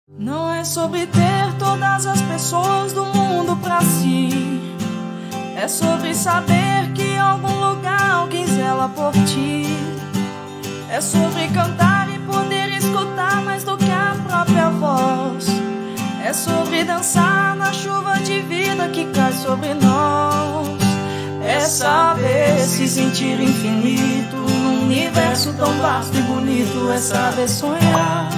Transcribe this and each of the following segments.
Não é sobre ter todas as pessoas do mundo pra si. É sobre saber que em algum lugar alguém zela por ti. É sobre cantar e poder escutar mais do que a própria voz. É sobre dançar na chuva de vida que cai sobre nós. É saber se sentir infinito num universo tão vasto e bonito. É saber sonhar.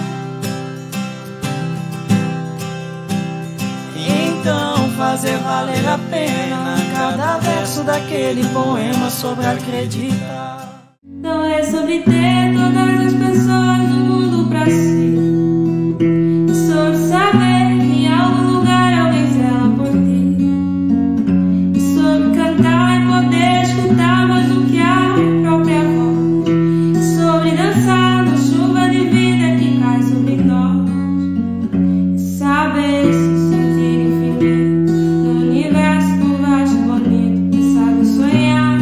Então fazer valer a pena cada verso daquele poema sobre acreditar. Não é sobre ter todas as pessoas do mundo pra si. É sobre saber que em algum lugar alguém zela por ti. É sobre cantar e poder escutar mais do que a própria voz. É sobre dançar na chuva de vida que cai sobre nós. É saber se sentir infinito no universo tão vasto e bonito. É saber sonhar.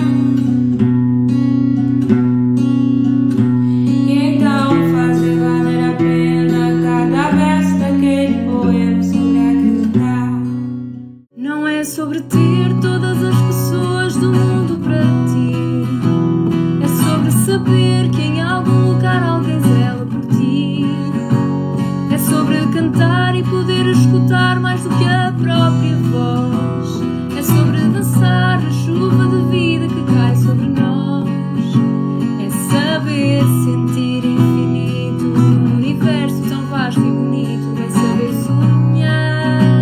Sobre ter todas as pessoas do mundo para ti. É sobre saber que em algum lugar alguém zela por ti. É sobre cantar e poder escutar mais do que a própria voz. É sobre dançar na chuva de vida que cai sobre nós. É saber sentir infinito num universo tão vasto e bonito. É saber sonhar.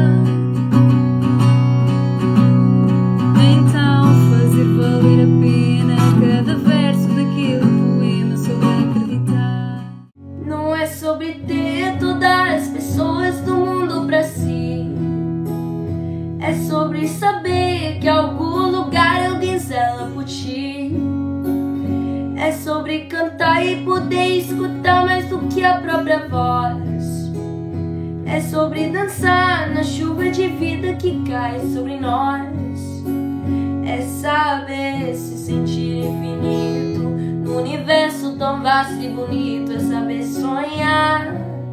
Valer a pena cada verso daquele poema sobre acreditar. Não é sobre ter todas as pessoas do mundo pra si. É sobre saber que em algum lugar alguém zela por ti. É sobre cantar e poder escutar mais do que a própria voz. É sobre dançar na chuva de vida que cai sobre nós. É saber se sentir infinito no universo tão vasto e bonito. É saber sonhar.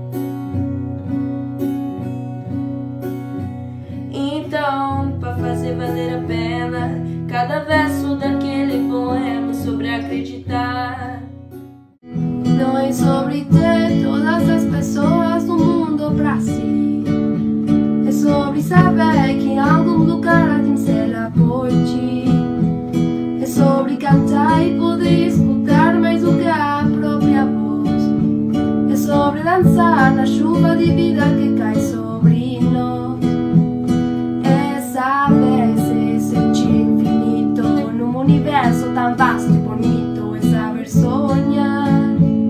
Então, pra fazer valer a pena cada verso daquele poema sobre acreditar. Não é sobre ter todas as pessoas do mundo pra si. É sobre saber que em algum lugar alguém zela por ti. É sobre cantar e poder escutar mais do que a própria voz. É sobre dançar na chuva de vida que cai sobre nós. É saber se sentir infinito num universo tão vasto e bonito. É saber sonhar.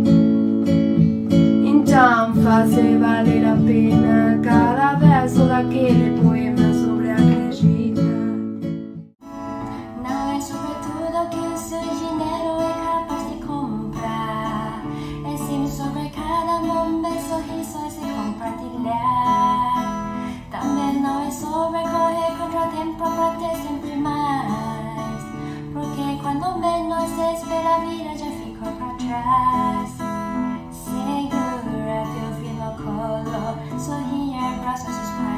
Então fazer valer a pena cada verso daquele poema sobre acreditar. Não é sobre tudo que o seu dinheiro é capaz de comprar. É sim sobre cada momento, sorriso a se compartilhar. Também não é sobre correr contra o tempo para ter sempre mais. Porque quando menos se espera a vida já ficou para trás. Segura teu filho no colo, sorrir, abraça seus pais.